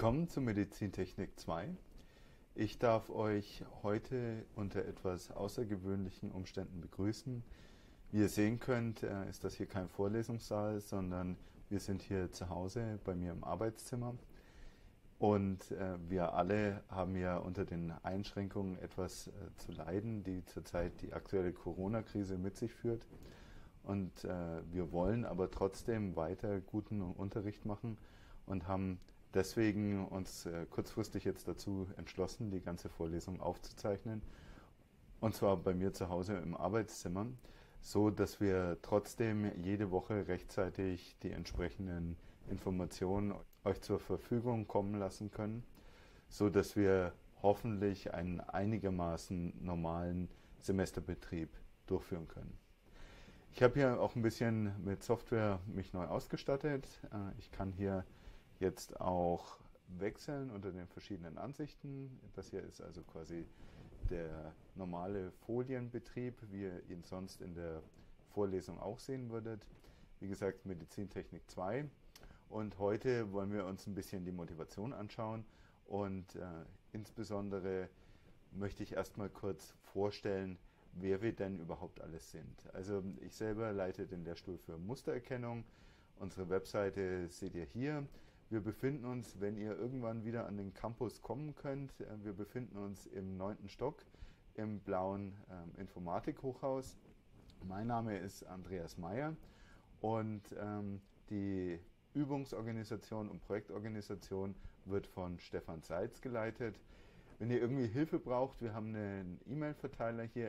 Willkommen zu Medizintechnik 2. Ich darf euch heute unter etwas außergewöhnlichen Umständen begrüßen. Wie ihr sehen könnt, ist das hier kein Vorlesungssaal, sondern wir sind hier zu Hause bei mir im Arbeitszimmer. Und wir alle haben ja unter den Einschränkungen etwas zu leiden, die zurzeit die aktuelle Corona-Krise mit sich führt. Und wir wollen aber trotzdem weiter guten Unterricht machen und haben deswegen uns kurzfristig jetzt dazu entschlossen, die ganze Vorlesung aufzuzeichnen. Und zwar bei mir zu Hause im Arbeitszimmer, so dass wir trotzdem jede Woche rechtzeitig die entsprechenden Informationen euch zur Verfügung kommen lassen können, so dass wir hoffentlich einen einigermaßen normalen Semesterbetrieb durchführen können. Ich habe hier auch ein bisschen mit Software mich neu ausgestattet. Ich kann hier jetzt auch wechseln unter den verschiedenen Ansichten. Das hier ist also quasi der normale Folienbetrieb, wie ihr ihn sonst in der Vorlesung auch sehen würdet. Wie gesagt, Medizintechnik 2. Und heute wollen wir uns ein bisschen die Motivation anschauen und insbesondere möchte ich erstmal kurz vorstellen, wer wir denn überhaupt alles sind. Also ich selber leite den Lehrstuhl für Mustererkennung. Unsere Webseite seht ihr hier. Wir befinden uns, wenn ihr irgendwann wieder an den Campus kommen könnt, wir befinden uns im 9. Stock im blauen Informatikhochhaus. Mein Name ist Andreas Meyer und die Übungsorganisation und Projektorganisation wird von Stefan Seitz geleitet. Wenn ihr irgendwie Hilfe braucht, wir haben einen E-Mail-Verteiler hier,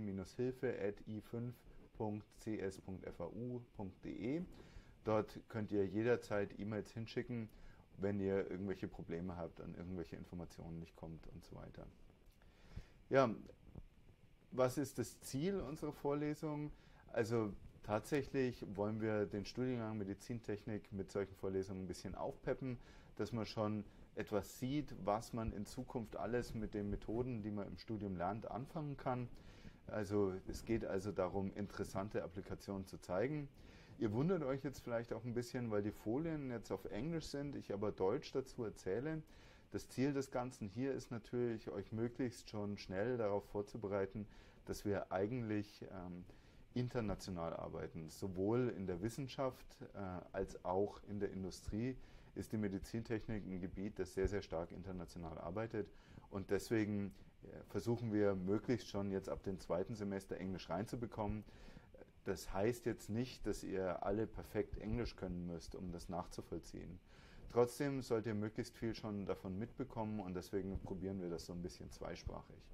mt-hilfe@i5.cs.fau.de. Dort könnt ihr jederzeit E-Mails hinschicken, wenn ihr irgendwelche Probleme habt, an irgendwelche Informationen nicht kommt und so weiter. Ja, was ist das Ziel unserer Vorlesung? Also tatsächlich wollen wir den Studiengang Medizintechnik mit solchen Vorlesungen ein bisschen aufpeppen, dass man schon etwas sieht, was man in Zukunft alles mit den Methoden, die man im Studium lernt, anfangen kann. Also es geht also darum, interessante Applikationen zu zeigen. Ihr wundert euch jetzt vielleicht auch ein bisschen, weil die Folien jetzt auf Englisch sind, ich aber Deutsch dazu erzähle. Das Ziel des Ganzen hier ist natürlich, euch möglichst schon schnell darauf vorzubereiten, dass wir eigentlich international arbeiten. Sowohl in der Wissenschaft als auch in der Industrie ist die Medizintechnik ein Gebiet, das sehr, sehr stark international arbeitet. Und deswegen versuchen wir möglichst schon jetzt ab dem 2. Semester Englisch reinzubekommen. Das heißt jetzt nicht, dass ihr alle perfekt Englisch können müsst, um das nachzuvollziehen. Trotzdem sollt ihr möglichst viel schon davon mitbekommen und deswegen probieren wir das so ein bisschen zweisprachig.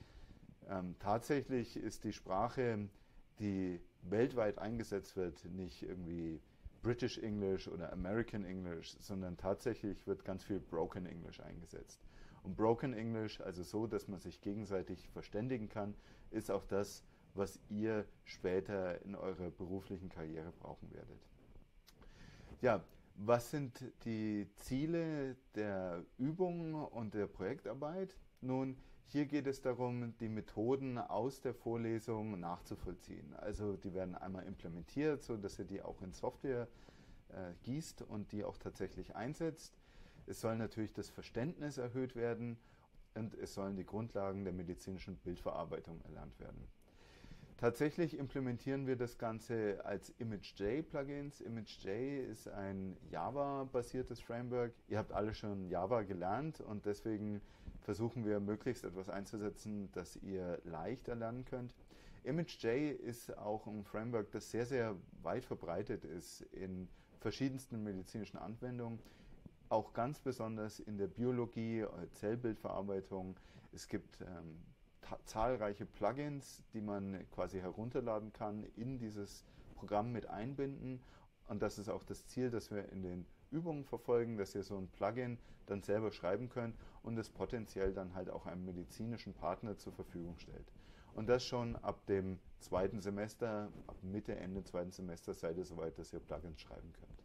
Tatsächlich ist die Sprache, die weltweit eingesetzt wird, nicht irgendwie British English oder American English, sondern tatsächlich wird ganz viel Broken English eingesetzt. Und Broken English, also so, dass man sich gegenseitig verständigen kann, ist auch das, was ihr später in eurer beruflichen Karriere brauchen werdet. Ja, was sind die Ziele der Übung und der Projektarbeit? Nun, hier geht es darum, die Methoden aus der Vorlesung nachzuvollziehen. Also die werden einmal implementiert, sodass ihr die auch in Software gießt und die auch tatsächlich einsetzt. Es soll natürlich das Verständnis erhöht werden und es sollen die Grundlagen der medizinischen Bildverarbeitung erlernt werden. Tatsächlich implementieren wir das Ganze als ImageJ-Plugins. ImageJ ist ein Java-basiertes Framework. Ihr habt alle schon Java gelernt und deswegen versuchen wir möglichst etwas einzusetzen, das ihr leicht erlernen könnt. ImageJ ist auch ein Framework, das sehr, sehr weit verbreitet ist in verschiedensten medizinischen Anwendungen. Auch ganz besonders in der Biologie, Zellbildverarbeitung. Es gibt zahlreiche Plugins, die man quasi herunterladen kann, in dieses Programm mit einbinden. Und das ist auch das Ziel, das wir in den Übungen verfolgen, dass ihr so ein Plugin dann selber schreiben könnt und es potenziell dann halt auch einem medizinischen Partner zur Verfügung stellt. Und das schon ab dem 2. Semester, ab Mitte, Ende 2. Semester seid ihr soweit, dass ihr Plugins schreiben könnt.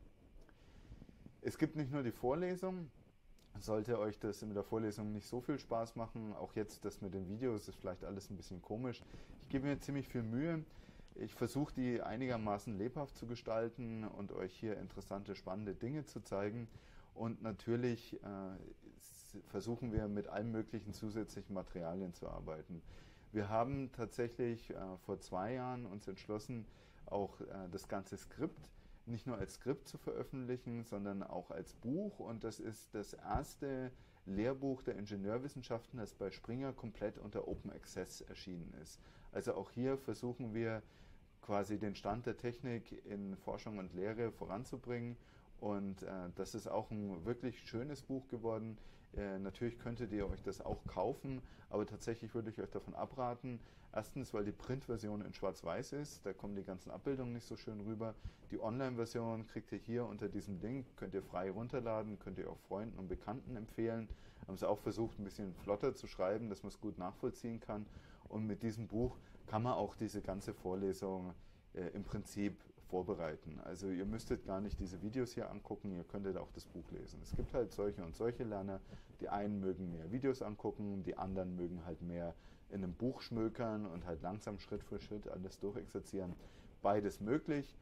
Es gibt nicht nur die Vorlesung. Sollte euch das mit der Vorlesung nicht so viel Spaß machen, auch jetzt das mit den Videos ist vielleicht alles ein bisschen komisch. Ich gebe mir ziemlich viel Mühe. Ich versuche die einigermaßen lebhaft zu gestalten und euch hier interessante, spannende Dinge zu zeigen. Und natürlich versuchen wir mit allen möglichen zusätzlichen Materialien zu arbeiten. Wir haben tatsächlich vor 2 Jahren uns entschlossen, auch das ganze Skript nicht nur als Skript zu veröffentlichen, sondern auch als Buch. Und das ist das erste Lehrbuch der Ingenieurwissenschaften, das bei Springer komplett unter Open Access erschienen ist. Also auch hier versuchen wir quasi den Stand der Technik in Forschung und Lehre voranzubringen. Und das ist auch ein wirklich schönes Buch geworden. Natürlich könntet ihr euch das auch kaufen, aber tatsächlich würde ich euch davon abraten. Erstens, weil die Printversion in Schwarz-Weiß ist, da kommen die ganzen Abbildungen nicht so schön rüber. Die Online-Version kriegt ihr hier unter diesem Link, könnt ihr frei runterladen, könnt ihr auch Freunden und Bekannten empfehlen. Haben es auch versucht, ein bisschen flotter zu schreiben, dass man es gut nachvollziehen kann. Und mit diesem Buch kann man auch diese ganze Vorlesung im Prinzip vorbereiten. Also ihr müsstet gar nicht diese Videos hier angucken, ihr könntet auch das Buch lesen. Es gibt halt solche und solche Lerner. Die einen mögen mehr Videos angucken, die anderen mögen halt mehr in einem Buch schmökern und halt langsam Schritt für Schritt alles durchexerzieren. Beides möglich.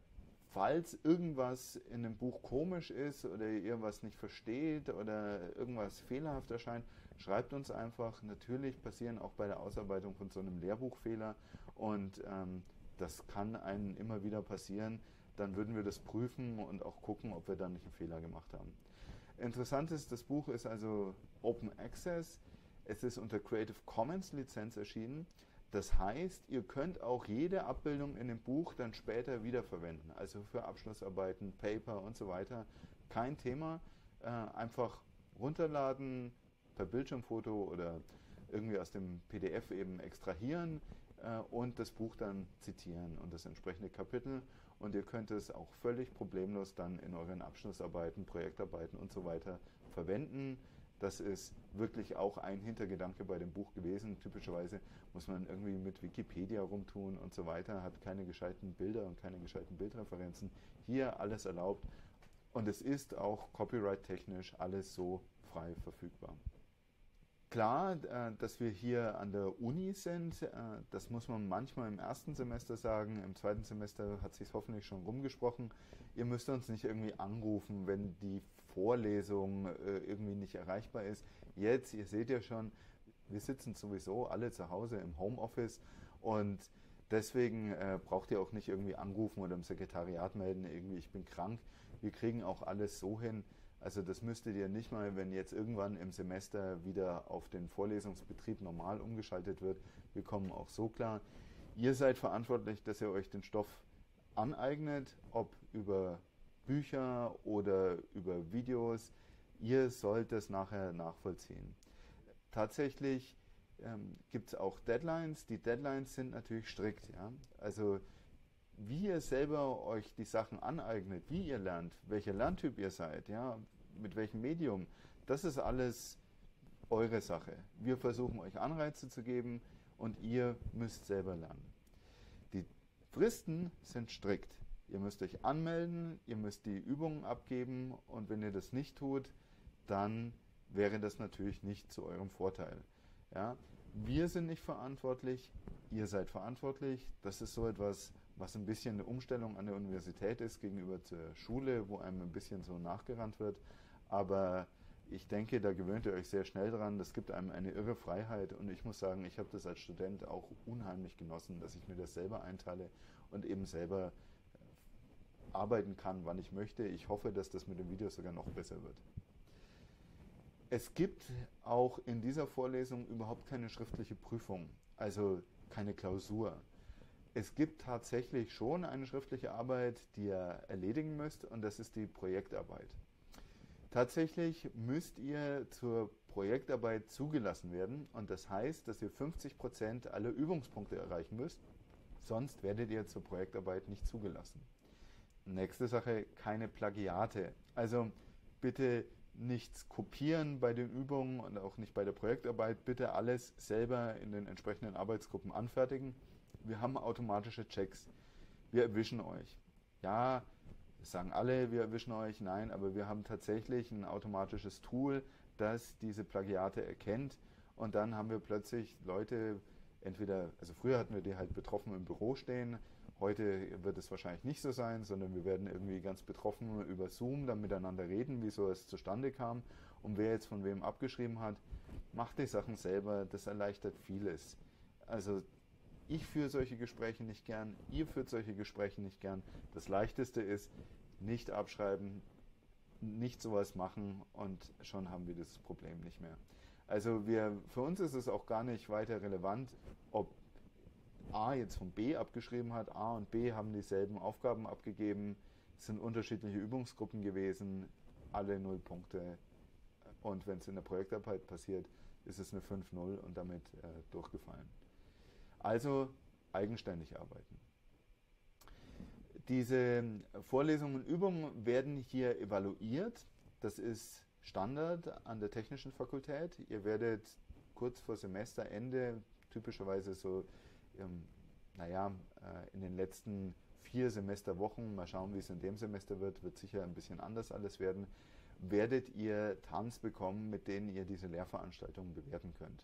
Falls irgendwas in dem Buch komisch ist oder ihr was nicht versteht oder irgendwas fehlerhaft erscheint, schreibt uns einfach. Natürlich passieren auch bei der Ausarbeitung von so einem Lehrbuch Fehler und das kann einem immer wieder passieren. Dann würden wir das prüfen und auch gucken, ob wir da nicht einen Fehler gemacht haben. Interessant ist, das Buch ist also Open Access. Es ist unter Creative Commons Lizenz erschienen. Das heißt, ihr könnt auch jede Abbildung in dem Buch dann später wiederverwenden. Also für Abschlussarbeiten, Paper und so weiter. Kein Thema. Einfach runterladen, per Bildschirmfoto oder irgendwie aus dem PDF eben extrahieren und das Buch dann zitieren und das entsprechende Kapitel. Und ihr könnt es auch völlig problemlos dann in euren Abschlussarbeiten, Projektarbeiten und so weiter verwenden. Das ist wirklich auch ein Hintergedanke bei dem Buch gewesen. Typischerweise muss man irgendwie mit Wikipedia rumtun und so weiter, hat keine gescheiten Bilder und keine gescheiten Bildreferenzen. Hier alles erlaubt und es ist auch copyright-technisch alles so frei verfügbar. Klar, dass wir hier an der Uni sind, das muss man manchmal im ersten Semester sagen. Im zweiten Semester hat sich hoffentlich schon rumgesprochen. Ihr müsst uns nicht irgendwie anrufen, wenn die Vorlesung irgendwie nicht erreichbar ist. Jetzt, ihr seht ja schon, wir sitzen sowieso alle zu Hause im Homeoffice und deswegen braucht ihr auch nicht irgendwie anrufen oder im Sekretariat melden, irgendwie ich bin krank. Wir kriegen auch alles so hin. Also das müsstet ihr nicht mal, wenn jetzt irgendwann im Semester wieder auf den Vorlesungsbetrieb normal umgeschaltet wird. Wir kommen auch so klar. Ihr seid verantwortlich, dass ihr euch den Stoff aneignet, ob über Bücher oder über Videos. Ihr sollt es nachher nachvollziehen. Tatsächlich gibt es auch Deadlines. Die Deadlines sind natürlich strikt. Ja? Also wie ihr selber euch die Sachen aneignet, wie ihr lernt, welcher Lerntyp ihr seid, ja, mit welchem Medium, das ist alles eure Sache. Wir versuchen euch Anreize zu geben und ihr müsst selber lernen. Die Fristen sind strikt. Ihr müsst euch anmelden, ihr müsst die Übungen abgeben und wenn ihr das nicht tut, dann wäre das natürlich nicht zu eurem Vorteil. Ja? Wir sind nicht verantwortlich, ihr seid verantwortlich. Das ist so etwas, was ein bisschen eine Umstellung an der Universität ist gegenüber zur Schule, wo einem ein bisschen so nachgerannt wird. Aber ich denke, da gewöhnt ihr euch sehr schnell dran. Das gibt einem eine irre Freiheit. Und ich muss sagen, ich habe das als Student auch unheimlich genossen, dass ich mir das selber einteile und eben selber arbeiten kann, wann ich möchte. Ich hoffe, dass das mit dem Video sogar noch besser wird. Es gibt auch in dieser Vorlesung überhaupt keine schriftliche Prüfung, also keine Klausur. Es gibt tatsächlich schon eine schriftliche Arbeit, die ihr erledigen müsst, und das ist die Projektarbeit. Tatsächlich müsst ihr zur Projektarbeit zugelassen werden, und das heißt, dass ihr 50% aller Übungspunkte erreichen müsst, sonst werdet ihr zur Projektarbeit nicht zugelassen. Nächste Sache, keine Plagiate. Also bitte nichts kopieren bei den Übungen und auch nicht bei der Projektarbeit. Bitte alles selber in den entsprechenden Arbeitsgruppen anfertigen. Wir haben automatische Checks. Wir erwischen euch. Ja, das sagen alle, wir erwischen euch. Nein, aber wir haben tatsächlich ein automatisches Tool, das diese Plagiate erkennt. Und dann haben wir plötzlich Leute, entweder, also früher hatten wir die halt betroffen im Büro stehen. Heute wird es wahrscheinlich nicht so sein, sondern wir werden irgendwie ganz betroffen über Zoom dann miteinander reden, wie so es zustande kam. Und wer jetzt von wem abgeschrieben hat, macht die Sachen selber, das erleichtert vieles. Also ich führe solche Gespräche nicht gern, ihr führt solche Gespräche nicht gern. Das Leichteste ist, nicht abschreiben, nicht sowas machen und schon haben wir das Problem nicht mehr. Also für uns ist es auch gar nicht weiter relevant, ob A jetzt von B abgeschrieben hat. A und B haben dieselben Aufgaben abgegeben, es sind unterschiedliche Übungsgruppen gewesen, alle 0 Punkte. Und wenn es in der Projektarbeit passiert, ist es eine 5-0 und damit durchgefallen. Also eigenständig arbeiten. Diese Vorlesungen und Übungen werden hier evaluiert. Das ist Standard an der Technischen Fakultät. Ihr werdet kurz vor Semesterende, typischerweise so in den letzten 4 Semesterwochen, mal schauen, wie es in dem Semester wird sicher ein bisschen anders alles werden, werdet ihr Tanz bekommen, mit denen ihr diese Lehrveranstaltungen bewerten könnt.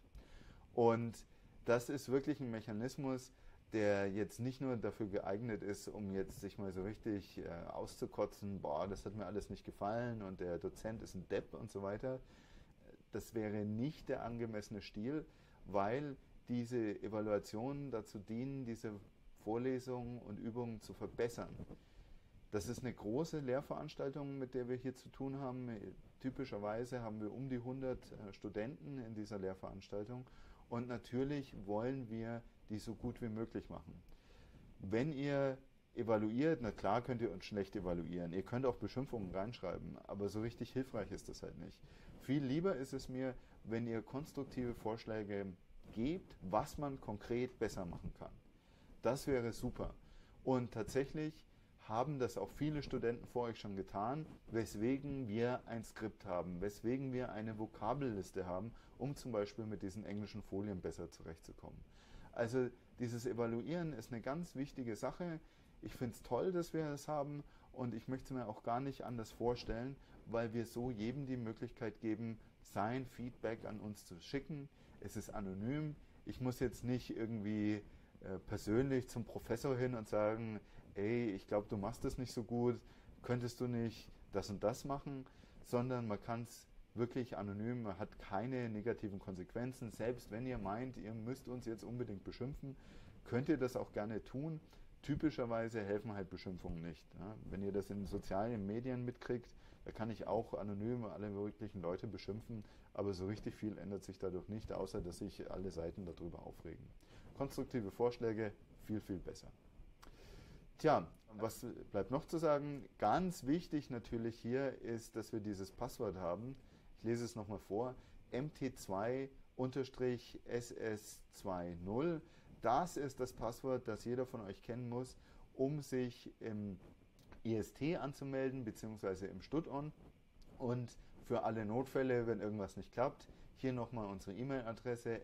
Und das ist wirklich ein Mechanismus, der jetzt nicht nur dafür geeignet ist, um jetzt sich mal so richtig auszukotzen, boah, das hat mir alles nicht gefallen und der Dozent ist ein Depp und so weiter. Das wäre nicht der angemessene Stil, weil diese Evaluationen dazu dienen, diese Vorlesungen und Übungen zu verbessern. Das ist eine große Lehrveranstaltung, mit der wir hier zu tun haben. Typischerweise haben wir um die 100 Studenten in dieser Lehrveranstaltung und natürlich wollen wir die so gut wie möglich machen. Wenn ihr evaluiert, na klar könnt ihr uns schlecht evaluieren. Ihr könnt auch Beschimpfungen reinschreiben, aber so richtig hilfreich ist das halt nicht. Viel lieber ist es mir, wenn ihr konstruktive Vorschläge gebt, was man konkret besser machen kann. Das wäre super. Und tatsächlich haben das auch viele Studenten vor euch schon getan, weswegen wir ein Skript haben, weswegen wir eine Vokabelliste haben, um zum Beispiel mit diesen englischen Folien besser zurechtzukommen. Also dieses Evaluieren ist eine ganz wichtige Sache. Ich finde es toll, dass wir das haben und ich möchte es mir auch gar nicht anders vorstellen, weil wir so jedem die Möglichkeit geben, sein Feedback an uns zu schicken. Es ist anonym. Ich muss jetzt nicht irgendwie persönlich zum Professor hin und sagen, ey, ich glaube, du machst das nicht so gut, könntest du nicht das und das machen, sondern man kann es wirklich anonym, man hat keine negativen Konsequenzen. Selbst wenn ihr meint, ihr müsst uns jetzt unbedingt beschimpfen, könnt ihr das auch gerne tun. Typischerweise helfen halt Beschimpfungen nicht. Ja? Wenn ihr das in sozialen Medien mitkriegt, da kann ich auch anonym alle möglichen Leute beschimpfen, aber so richtig viel ändert sich dadurch nicht, außer dass sich alle Seiten darüber aufregen. Konstruktive Vorschläge, viel, viel besser. Tja, was bleibt noch zu sagen? Ganz wichtig natürlich hier ist, dass wir dieses Passwort haben. Ich lese es nochmal vor. MT2-SS20. Das ist das Passwort, das jeder von euch kennen muss, um sich im IST anzumelden, beziehungsweise im StudOn. Und für alle Notfälle, wenn irgendwas nicht klappt, hier nochmal unsere E-Mail-Adresse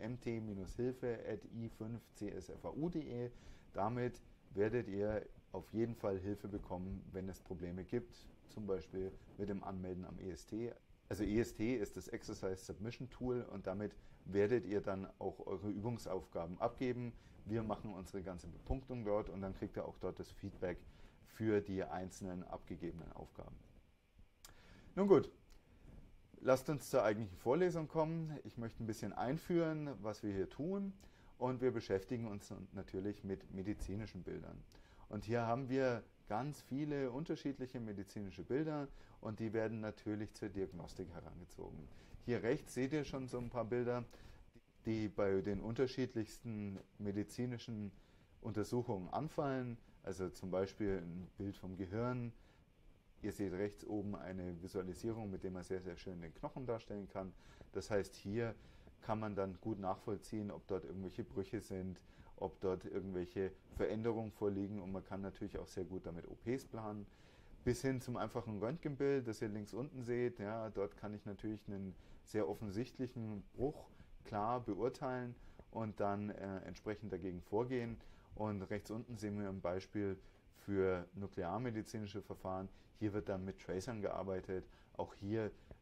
mt-hilfe@i5csfau.de. Damit werdet ihr auf jeden Fall Hilfe bekommen, wenn es Probleme gibt, zum Beispiel mit dem Anmelden am EST. Also EST ist das Exercise Submission Tool und damit werdet ihr dann auch eure Übungsaufgaben abgeben. Wir machen unsere ganze Bepunktung dort und dann kriegt ihr auch dort das Feedback für die einzelnen abgegebenen Aufgaben. Nun gut, lasst uns zur eigentlichen Vorlesung kommen. Ich möchte ein bisschen einführen, was wir hier tun und wir beschäftigen uns natürlich mit medizinischen Bildern. Und hier haben wir ganz viele unterschiedliche medizinische Bilder und die werden natürlich zur Diagnostik herangezogen. Hier rechts seht ihr schon so ein paar Bilder, die bei den unterschiedlichsten medizinischen Untersuchungen anfallen. Also zum Beispiel ein Bild vom Gehirn. Ihr seht rechts oben eine Visualisierung, mit der man sehr, sehr schön den Knochen darstellen kann. Das heißt, hier kann man dann gut nachvollziehen, ob dort irgendwelche Brüche sind, ob dort irgendwelche Veränderungen vorliegen und man kann natürlich auch sehr gut damit OPs planen. Bis hin zum einfachen Röntgenbild, das ihr links unten seht, ja, dort kann ich natürlich einen sehr offensichtlichen Bruch klar beurteilen und dann entsprechend dagegen vorgehen. Und rechts unten sehen wir ein Beispiel für nuklearmedizinische Verfahren. Hier wird dann mit Tracern gearbeitet. Auch hier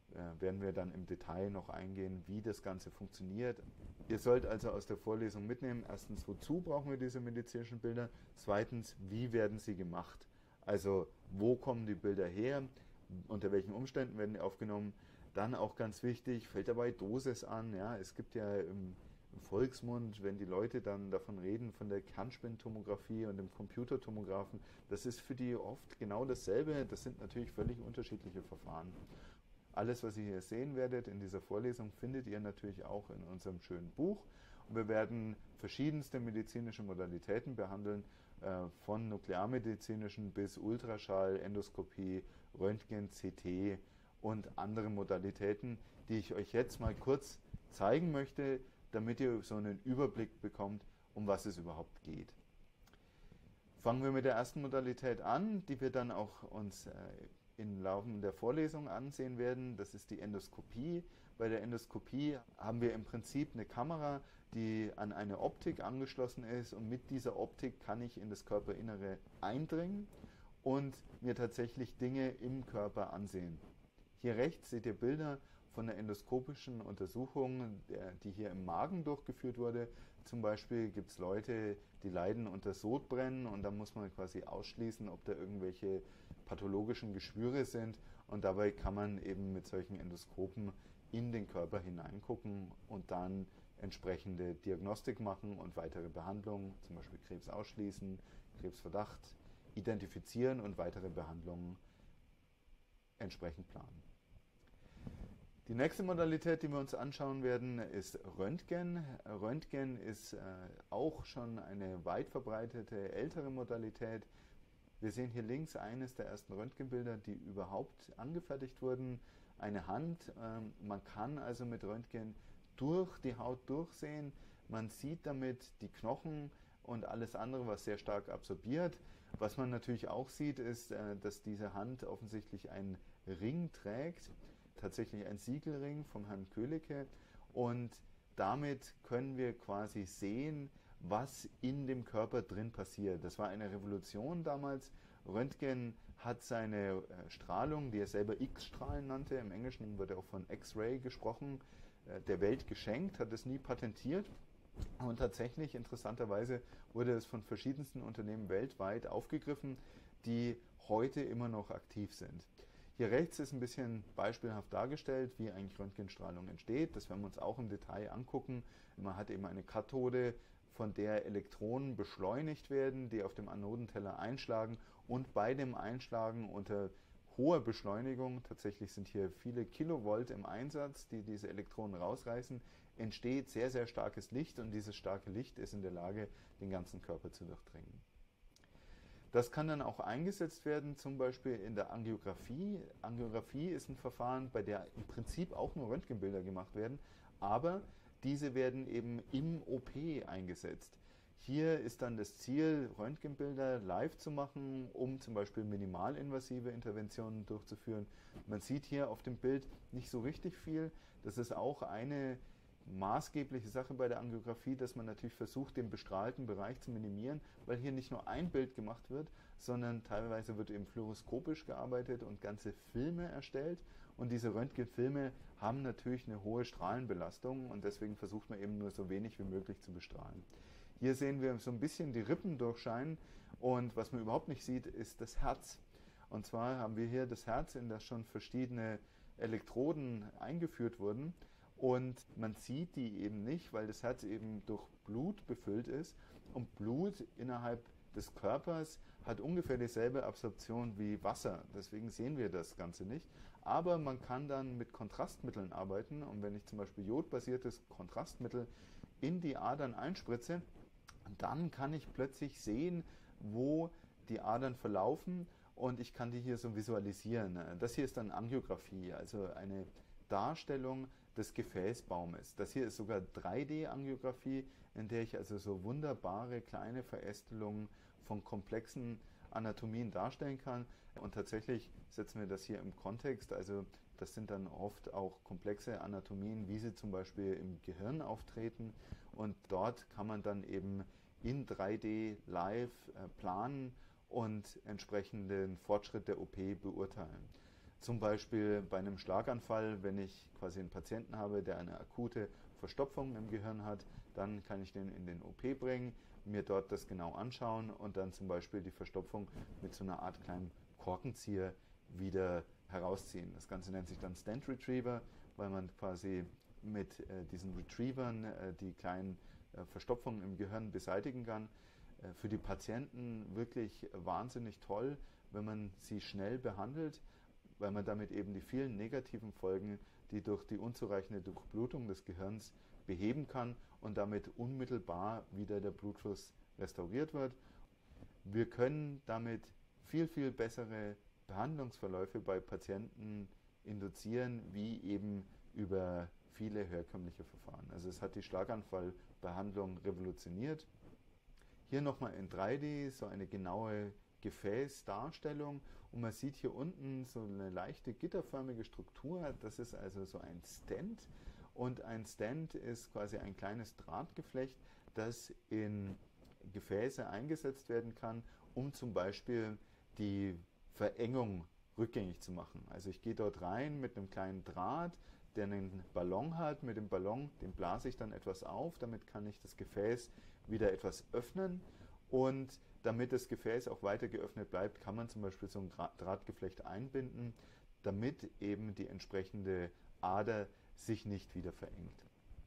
werden wir dann im Detail noch eingehen, wie das Ganze funktioniert. Ihr sollt also aus der Vorlesung mitnehmen, erstens, wozu brauchen wir diese medizinischen Bilder? Zweitens, wie werden sie gemacht? Also, wo kommen die Bilder her? Unter welchen Umständen werden die aufgenommen? Dann auch ganz wichtig, fällt dabei Dosis an. Ja? Es gibt ja im Volksmund, wenn die Leute dann davon reden, von der Kernspintomographie und dem Computertomographen, das ist für die oft genau dasselbe. Das sind natürlich völlig unterschiedliche Verfahren. Alles, was ihr hier sehen werdet in dieser Vorlesung, findet ihr natürlich auch in unserem schönen Buch. Und wir werden verschiedenste medizinische Modalitäten behandeln, von nuklearmedizinischen bis Ultraschall, Endoskopie, Röntgen, CT und andere Modalitäten, die ich euch jetzt mal kurz zeigen möchte, damit ihr so einen Überblick bekommt, um was es überhaupt geht. Fangen wir mit der ersten Modalität an, die wir dann auch uns im Laufe der Vorlesung ansehen werden. Das ist die Endoskopie. Bei der Endoskopie haben wir im Prinzip eine Kamera, die an eine Optik angeschlossen ist, und mit dieser Optik kann ich in das Körperinnere eindringen und mir tatsächlich Dinge im Körper ansehen. Hier rechts seht ihr Bilder von der endoskopischen Untersuchung, die hier im Magen durchgeführt wurde. Zum Beispiel gibt es Leute, die leiden unter Sodbrennen, und da muss man quasi ausschließen, ob da irgendwelche pathologischen Geschwüre sind, und dabei kann man eben mit solchen Endoskopen in den Körper hineingucken und dann entsprechende Diagnostik machen und weitere Behandlungen, zum Beispiel Krebs ausschließen, Krebsverdacht identifizieren und weitere Behandlungen entsprechend planen. Die nächste Modalität, die wir uns anschauen werden, ist Röntgen. Röntgen ist auch schon eine weit verbreitete ältere Modalität. Wir sehen hier links eines der ersten Röntgenbilder, die überhaupt angefertigt wurden. Eine Hand. Man kann also mit Röntgen durch die Haut durchsehen. Man sieht damit die Knochen und alles andere, was sehr stark absorbiert. Was man natürlich auch sieht, ist, dass diese Hand offensichtlich einen Ring trägt. Tatsächlich ein Siegelring vom Herrn Köhlecke, und damit können wir quasi sehen, was in dem Körper drin passiert. Das war eine Revolution damals. Röntgen hat seine Strahlung, die er selber X-Strahlen nannte, im Englischen wird auch von X-Ray gesprochen, der Welt geschenkt, hat es nie patentiert. Und tatsächlich, interessanterweise, wurde es von verschiedensten Unternehmen weltweit aufgegriffen, die heute immer noch aktiv sind. Hier rechts ist ein bisschen beispielhaft dargestellt, wie eigentlich Röntgenstrahlung entsteht. Das werden wir uns auch im Detail angucken. Man hat eben eine Kathode, von der Elektronen beschleunigt werden, die auf dem Anodenteller einschlagen, und bei dem Einschlagen unter hoher Beschleunigung, tatsächlich sind hier viele Kilovolt im Einsatz, die diese Elektronen rausreißen, entsteht sehr, sehr starkes Licht, und dieses starke Licht ist in der Lage, den ganzen Körper zu durchdringen. Das kann dann auch eingesetzt werden, zum Beispiel in der Angiografie. Angiografie ist ein Verfahren, bei der im Prinzip auch nur Röntgenbilder gemacht werden, aber diese werden eben im OP eingesetzt. Hier ist dann das Ziel, Röntgenbilder live zu machen, um zum Beispiel minimalinvasive Interventionen durchzuführen. Man sieht hier auf dem Bild nicht so richtig viel. Das ist auch eine maßgebliche Sache bei der Angiografie, dass man natürlich versucht, den bestrahlten Bereich zu minimieren, weil hier nicht nur ein Bild gemacht wird, sondern teilweise wird eben fluoroskopisch gearbeitet und ganze Filme erstellt. Und diese Röntgenfilme haben natürlich eine hohe Strahlenbelastung, und deswegen versucht man eben nur so wenig wie möglich zu bestrahlen. Hier sehen wir so ein bisschen die Rippen durchscheinen, und was man überhaupt nicht sieht, ist das Herz. Und zwar haben wir hier das Herz, in das schon verschiedene Elektroden eingeführt wurden. Und man sieht die eben nicht, weil das Herz eben durch Blut befüllt ist. Und Blut innerhalb des Körpers hat ungefähr dieselbe Absorption wie Wasser. Deswegen sehen wir das Ganze nicht. Aber man kann dann mit Kontrastmitteln arbeiten. Und wenn ich zum Beispiel jodbasiertes Kontrastmittel in die Adern einspritze, dann kann ich plötzlich sehen, wo die Adern verlaufen. Und ich kann die hier so visualisieren. Das hier ist dann Angiografie, also eine Darstellung des Gefäßbaumes. Das hier ist sogar 3D-Angiografie, in der ich also so wunderbare kleine Verästelungen von komplexen Anatomien darstellen kann. Und tatsächlich setzen wir das hier im Kontext, also das sind dann oft auch komplexe Anatomien, wie sie zum Beispiel im Gehirn auftreten, und dort kann man dann eben in 3D live planen und entsprechenden Fortschritt der OP beurteilen. Zum Beispiel bei einem Schlaganfall, wenn ich quasi einen Patienten habe, der eine akute Verstopfung im Gehirn hat, dann kann ich den in den OP bringen, mir dort das genau anschauen und dann zum Beispiel die Verstopfung mit so einer Art kleinen Korkenzieher wieder herausziehen. Das Ganze nennt sich dann Stent Retriever, weil man quasi mit diesen Retrievern die kleinen Verstopfungen im Gehirn beseitigen kann. Für die Patienten wirklich wahnsinnig toll, wenn man sie schnell behandelt, weil man damit eben die vielen negativen Folgen, die durch die unzureichende Durchblutung des Gehirns beheben kann und damit unmittelbar wieder der Blutfluss restauriert wird. Wir können damit viel, viel bessere Behandlungsverläufe bei Patienten induzieren, wie eben über viele herkömmliche Verfahren. Also es hat die Schlaganfallbehandlung revolutioniert. Hier nochmal in 3D so eine genaue Gefäßdarstellung und man sieht hier unten so eine leichte gitterförmige Struktur. Das ist also so ein Stent und ein Stent ist quasi ein kleines Drahtgeflecht, das in Gefäße eingesetzt werden kann, um zum Beispiel die Verengung rückgängig zu machen. Also ich gehe dort rein mit einem kleinen Draht, der einen Ballon hat. Mit dem Ballon, den blase ich dann etwas auf. Damit kann ich das Gefäß wieder etwas öffnen. Und damit das Gefäß auch weiter geöffnet bleibt, kann man zum Beispiel so ein Drahtgeflecht einbinden, damit eben die entsprechende Ader sich nicht wieder verengt.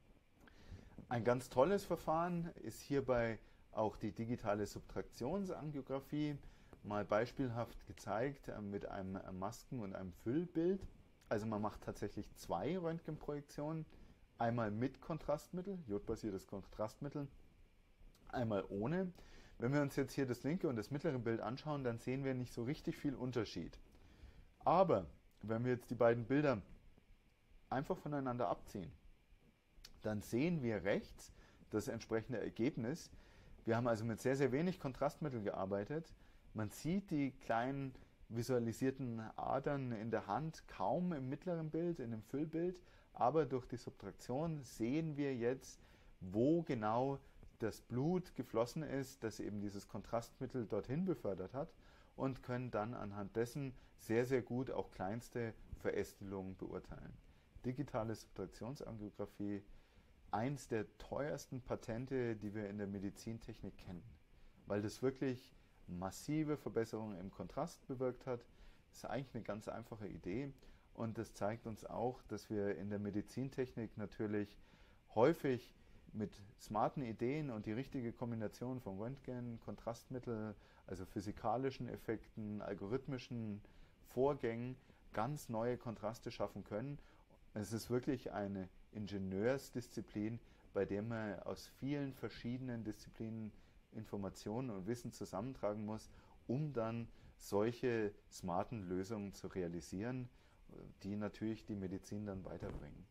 Ein ganz tolles Verfahren ist hierbei auch die digitale Subtraktionsangiographie, mal beispielhaft gezeigt mit einem Masken- und einem Füllbild. Also man macht tatsächlich 2 Röntgenprojektionen, einmal mit Kontrastmittel, jodbasiertes Kontrastmittel, einmal ohne. Wenn wir uns jetzt hier das linke und das mittlere Bild anschauen, dann sehen wir nicht so richtig viel Unterschied. Aber wenn wir jetzt die beiden Bilder einfach voneinander abziehen, dann sehen wir rechts das entsprechende Ergebnis. Wir haben also mit sehr, sehr wenig Kontrastmittel gearbeitet. Man sieht die kleinen visualisierten Adern in der Hand kaum im mittleren Bild, in dem Füllbild, aber durch die Subtraktion sehen wir jetzt, wo genau das Blut geflossen ist, das eben dieses Kontrastmittel dorthin befördert hat und können dann anhand dessen sehr, sehr gut auch kleinste Verästelungen beurteilen. Digitale Subtraktionsangiographie, eins der teuersten Patente, die wir in der Medizintechnik kennen, weil das wirklich massive Verbesserungen im Kontrast bewirkt hat. Das ist eigentlich eine ganz einfache Idee und das zeigt uns auch, dass wir in der Medizintechnik natürlich häufig mit smarten Ideen und die richtige Kombination von Röntgen, Kontrastmittel, also physikalischen Effekten, algorithmischen Vorgängen ganz neue Kontraste schaffen können. Es ist wirklich eine Ingenieursdisziplin, bei der man aus vielen verschiedenen Disziplinen Informationen und Wissen zusammentragen muss, um dann solche smarten Lösungen zu realisieren, die natürlich die Medizin dann weiterbringen.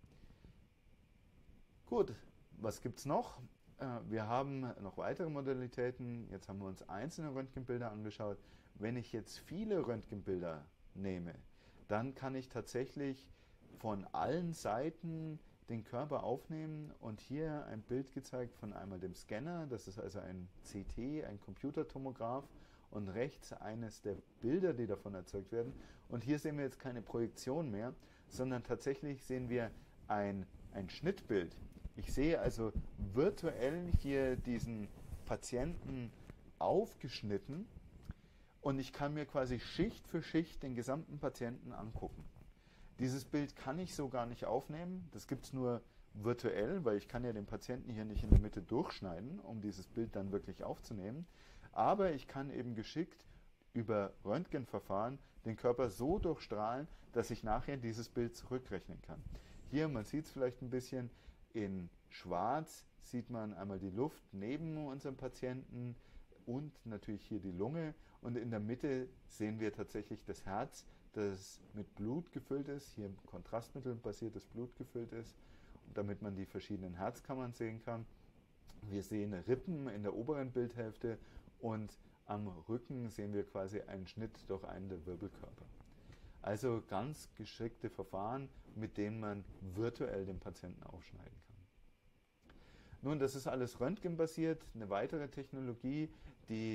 Gut, was gibt es noch? Wir haben noch weitere Modalitäten. Jetzt haben wir uns einzelne Röntgenbilder angeschaut. Wenn ich jetzt viele Röntgenbilder nehme, dann kann ich tatsächlich von allen Seiten den Körper aufnehmen und hier ein Bild gezeigt von einmal dem Scanner, das ist also ein CT, ein Computertomograph und rechts eines der Bilder, die davon erzeugt werden. Und hier sehen wir jetzt keine Projektion mehr, sondern tatsächlich sehen wir ein Schnittbild. Ich sehe also virtuell hier diesen Patienten aufgeschnitten und ich kann mir quasi Schicht für Schicht den gesamten Patienten angucken. Dieses Bild kann ich so gar nicht aufnehmen, das gibt es nur virtuell, weil ich kann ja den Patienten hier nicht in der Mitte durchschneiden, um dieses Bild dann wirklich aufzunehmen. Aber ich kann eben geschickt über Röntgenverfahren den Körper so durchstrahlen, dass ich nachher dieses Bild zurückrechnen kann. Hier, man sieht es vielleicht ein bisschen, in schwarz sieht man einmal die Luft neben unserem Patienten und natürlich hier die Lunge. Und in der Mitte sehen wir tatsächlich das Herz, das mit Blut gefüllt ist, hier kontrastmittelbasiertes Blut gefüllt ist, damit man die verschiedenen Herzkammern sehen kann. Wir sehen Rippen in der oberen Bildhälfte und am Rücken sehen wir quasi einen Schnitt durch einen der Wirbelkörper. Also ganz geschickte Verfahren, mit denen man virtuell den Patienten aufschneiden kann. Nun, das ist alles röntgenbasiert. Eine weitere Technologie, die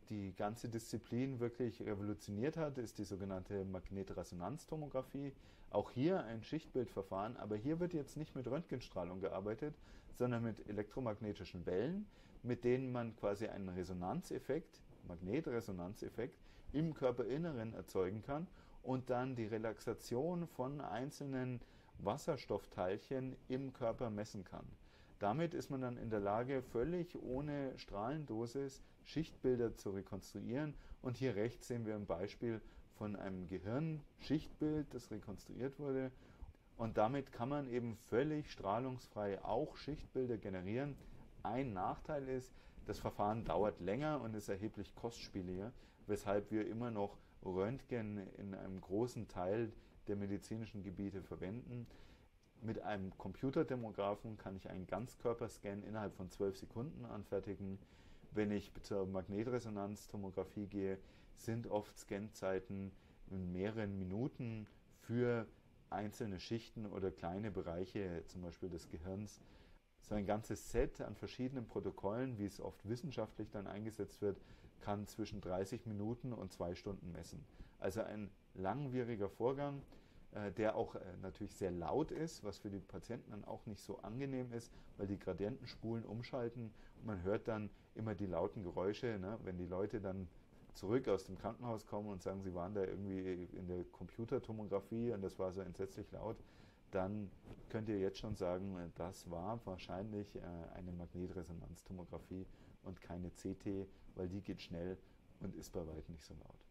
die ganze Disziplin wirklich revolutioniert hat, ist die sogenannte Magnetresonanztomographie. Auch hier ein Schichtbildverfahren, aber hier wird jetzt nicht mit Röntgenstrahlung gearbeitet, sondern mit elektromagnetischen Wellen, mit denen man quasi einen Resonanzeffekt, Magnetresonanzeffekt, im Körperinneren erzeugen kann und dann die Relaxation von einzelnen Wasserstoffteilchen im Körper messen kann. Damit ist man dann in der Lage, völlig ohne Strahlendosis Schichtbilder zu rekonstruieren. Und hier rechts sehen wir ein Beispiel von einem Gehirnschichtbild, das rekonstruiert wurde. Und damit kann man eben völlig strahlungsfrei auch Schichtbilder generieren. Ein Nachteil ist, das Verfahren dauert länger und ist erheblich kostspieliger, weshalb wir immer noch Röntgen in einem großen Teil der medizinischen Gebiete verwenden. Mit einem Computertomographen kann ich einen Ganzkörperscan innerhalb von 12 Sekunden anfertigen. Wenn ich zur Magnetresonanztomographie gehe, sind oft Scanzeiten in mehreren Minuten für einzelne Schichten oder kleine Bereiche, zum Beispiel des Gehirns. So ein ganzes Set an verschiedenen Protokollen, wie es oft wissenschaftlich dann eingesetzt wird, kann zwischen 30 Minuten und 2 Stunden messen. Also ein langwieriger Vorgang, der auch natürlich sehr laut ist, was für die Patienten dann auch nicht so angenehm ist, weil die Gradientenspulen umschalten und man hört dann immer die lauten Geräusche, ne? Wenn die Leute dann zurück aus dem Krankenhaus kommen und sagen, sie waren da irgendwie in der Computertomographie und das war so entsetzlich laut, dann könnt ihr jetzt schon sagen, das war wahrscheinlich eine Magnetresonanztomographie und keine CT, weil die geht schnell und ist bei weitem nicht so laut.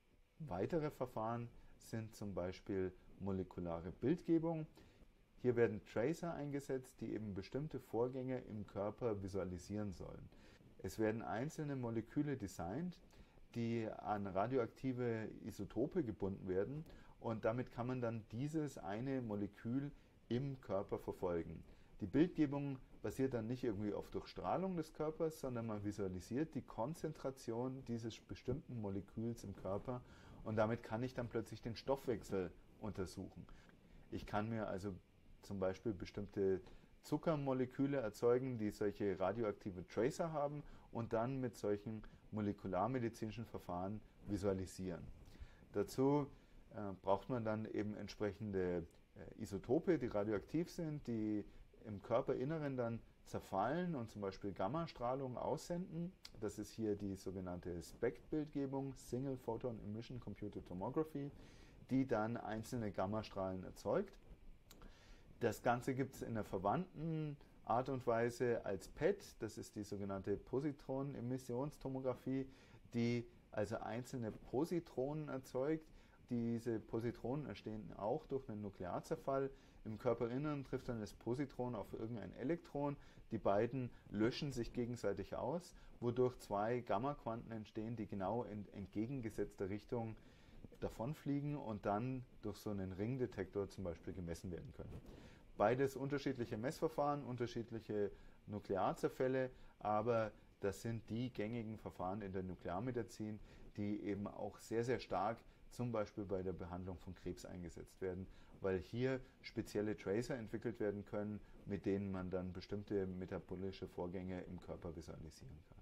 Weitere Verfahren sind zum Beispiel molekulare Bildgebung. Hier werden Tracer eingesetzt, die eben bestimmte Vorgänge im Körper visualisieren sollen. Es werden einzelne Moleküle designt, die an radioaktive Isotope gebunden werden und damit kann man dann dieses eine Molekül im Körper verfolgen. Die Bildgebung basiert dann nicht irgendwie auf Durchstrahlung des Körpers, sondern man visualisiert die Konzentration dieses bestimmten Moleküls im Körper und damit kann ich dann plötzlich den Stoffwechsel untersuchen. Ich kann mir also zum Beispiel bestimmte Zuckermoleküle erzeugen, die solche radioaktive Tracer haben und dann mit solchen molekularmedizinischen Verfahren visualisieren. Dazu braucht man dann eben entsprechende Isotope, die radioaktiv sind, die im Körperinneren dann zerfallen und zum Beispiel Gammastrahlung aussenden. Das ist hier die sogenannte SPECT-Bildgebung, Single Photon Emission Computed Tomography, die dann einzelne Gammastrahlen erzeugt. Das Ganze gibt es in einer verwandten Art und Weise als PET, das ist die sogenannte Positronenemissionstomographie, die also einzelne Positronen erzeugt. Diese Positronen entstehen auch durch einen Nuklearzerfall. Im Körperinneren trifft dann das Positron auf irgendein Elektron. Die beiden löschen sich gegenseitig aus, wodurch zwei Gammaquanten entstehen, die genau in entgegengesetzter Richtung davonfliegen und dann durch so einen Ringdetektor zum Beispiel gemessen werden können. Beides unterschiedliche Messverfahren, unterschiedliche Nuklearzerfälle, aber das sind die gängigen Verfahren in der Nuklearmedizin, die eben auch sehr, sehr stark zum Beispiel bei der Behandlung von Krebs eingesetzt werden, weil hier spezielle Tracer entwickelt werden können, mit denen man dann bestimmte metabolische Vorgänge im Körper visualisieren kann.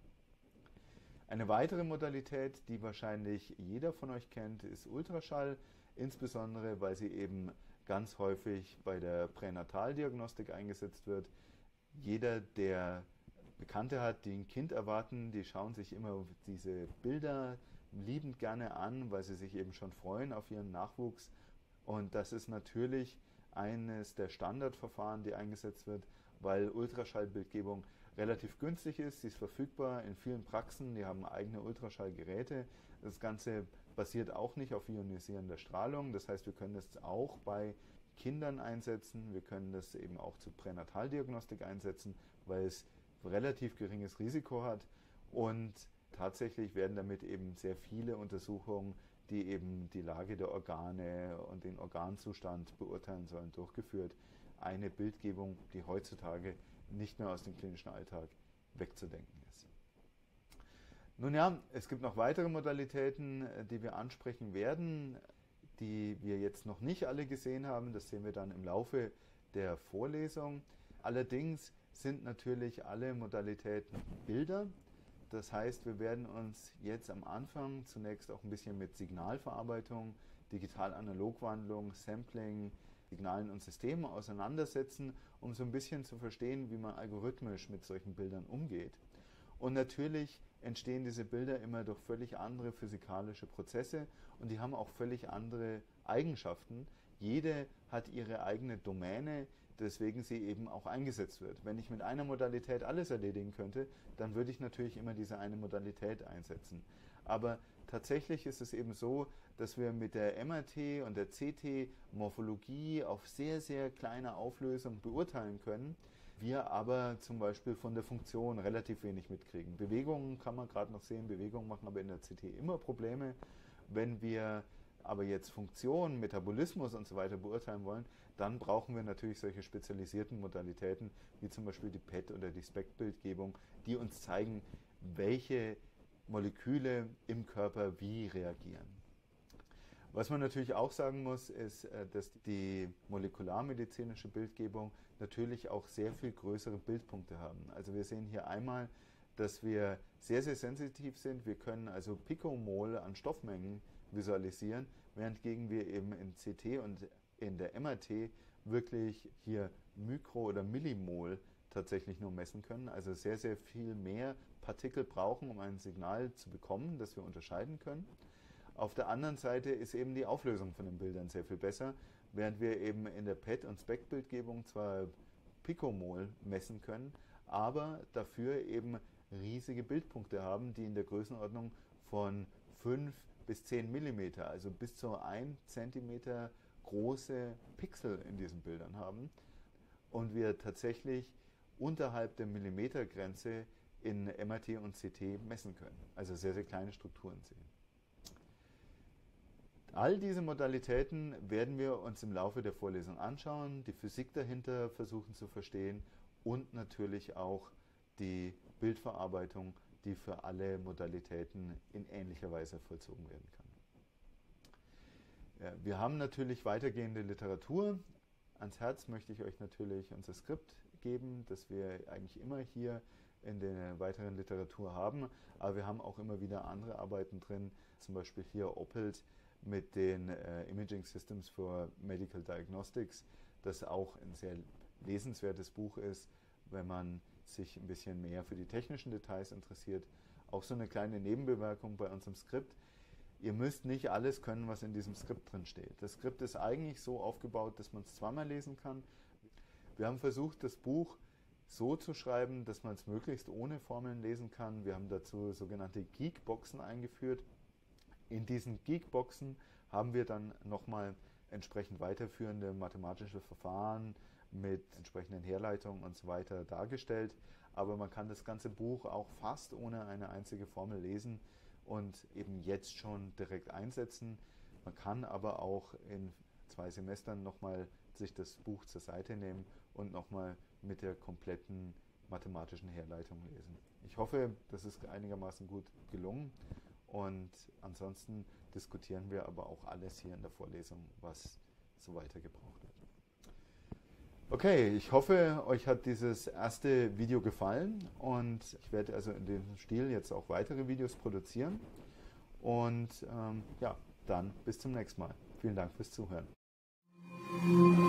Eine weitere Modalität, die wahrscheinlich jeder von euch kennt, ist Ultraschall, insbesondere weil sie eben ganz häufig bei der Pränataldiagnostik eingesetzt wird. Jeder, der Bekannte hat, die ein Kind erwarten, die schauen sich immer diese Bilder liebend gerne an, weil sie sich eben schon freuen auf ihren Nachwuchs. Und das ist natürlich eines der Standardverfahren, die eingesetzt wird, weil Ultraschallbildgebung relativ günstig ist. Sie ist verfügbar in vielen Praxen, die haben eigene Ultraschallgeräte. Das Ganze basiert auch nicht auf ionisierender Strahlung. Das heißt, wir können das auch bei Kindern einsetzen. Wir können das eben auch zur Pränataldiagnostik einsetzen, weil es relativ geringes Risiko hat. Und tatsächlich werden damit eben sehr viele Untersuchungen, die eben die Lage der Organe und den Organzustand beurteilen sollen, durchgeführt. Eine Bildgebung, die heutzutage nicht mehr aus dem klinischen Alltag wegzudenken ist. Nun ja, es gibt noch weitere Modalitäten, die wir ansprechen werden, die wir jetzt noch nicht alle gesehen haben. Das sehen wir dann im Laufe der Vorlesung. Allerdings sind natürlich alle Modalitäten Bilder. Das heißt, wir werden uns jetzt am Anfang zunächst auch ein bisschen mit Signalverarbeitung, Digital-Analog-Wandlung, Sampling, Signalen und Systemen auseinandersetzen, um so ein bisschen zu verstehen, wie man algorithmisch mit solchen Bildern umgeht. Und natürlich entstehen diese Bilder immer durch völlig andere physikalische Prozesse und die haben auch völlig andere Eigenschaften. Jede hat ihre eigene Domäne, deswegen sie eben auch eingesetzt wird. Wenn ich mit einer Modalität alles erledigen könnte, dann würde ich natürlich immer diese eine Modalität einsetzen. Aber tatsächlich ist es eben so, dass wir mit der MRT und der CT Morphologie auf sehr, sehr kleine Auflösung beurteilen können. Wir aber zum Beispiel von der Funktion relativ wenig mitkriegen. Bewegungen kann man gerade noch sehen, Bewegungen machen aber in der CT immer Probleme. Wenn wir aber jetzt Funktion, Metabolismus und so weiter beurteilen wollen, dann brauchen wir natürlich solche spezialisierten Modalitäten, wie zum Beispiel die PET oder die SPECT-Bildgebung, die uns zeigen, welche Moleküle im Körper wie reagieren. Was man natürlich auch sagen muss, ist, dass die molekularmedizinische Bildgebung natürlich auch sehr viel größere Bildpunkte haben. Also wir sehen hier einmal, dass wir sehr, sehr sensitiv sind. Wir können also Pikomol an Stoffmengen visualisieren, während wir eben in CT und in der MRT wirklich hier Mikro- oder Millimol tatsächlich nur messen können. Also sehr, sehr viel mehr Partikel brauchen, um ein Signal zu bekommen, das wir unterscheiden können. Auf der anderen Seite ist eben die Auflösung von den Bildern sehr viel besser, während wir eben in der PET- und SPECT-Bildgebung zwar Pikomol messen können, aber dafür eben riesige Bildpunkte haben, die in der Größenordnung von 5 bis 10 mm, also bis zu 1 cm große Pixel in diesen Bildern haben und wir tatsächlich unterhalb der Millimetergrenze in MRT und CT messen können, also sehr, sehr kleine Strukturen sehen. All diese Modalitäten werden wir uns im Laufe der Vorlesung anschauen, die Physik dahinter versuchen zu verstehen und natürlich auch die Bildverarbeitung, die für alle Modalitäten in ähnlicher Weise vollzogen werden kann. Ja, wir haben natürlich weitergehende Literatur. Ans Herz möchte ich euch natürlich unser Skript geben, das wir eigentlich immer hier in der weiteren Literatur haben, aber wir haben auch immer wieder andere Arbeiten drin, zum Beispiel hier Oppelt mit den Imaging Systems for Medical Diagnostics, das auch ein sehr lesenswertes Buch ist, wenn man sich ein bisschen mehr für die technischen Details interessiert. Auch so eine kleine Nebenbemerkung bei unserem Skript. Ihr müsst nicht alles können, was in diesem Skript drin steht. Das Skript ist eigentlich so aufgebaut, dass man es zweimal lesen kann. Wir haben versucht, das Buch so zu schreiben, dass man es möglichst ohne Formeln lesen kann. Wir haben dazu sogenannte Geekboxen eingeführt. In diesen Geekboxen haben wir dann nochmal entsprechend weiterführende mathematische Verfahren mit entsprechenden Herleitungen und so weiter dargestellt. Aber man kann das ganze Buch auch fast ohne eine einzige Formel lesen und eben jetzt schon direkt einsetzen. Man kann aber auch in 2 Semestern nochmal sich das Buch zur Seite nehmen und nochmal mit der kompletten mathematischen Herleitung lesen. Ich hoffe, das ist einigermaßen gut gelungen. Und ansonsten diskutieren wir aber auch alles hier in der Vorlesung, was so weiter gebraucht wird. Okay, ich hoffe, euch hat dieses erste Video gefallen und ich werde also in dem Stil jetzt auch weitere Videos produzieren. Und ja, dann bis zum nächsten Mal. Vielen Dank fürs Zuhören.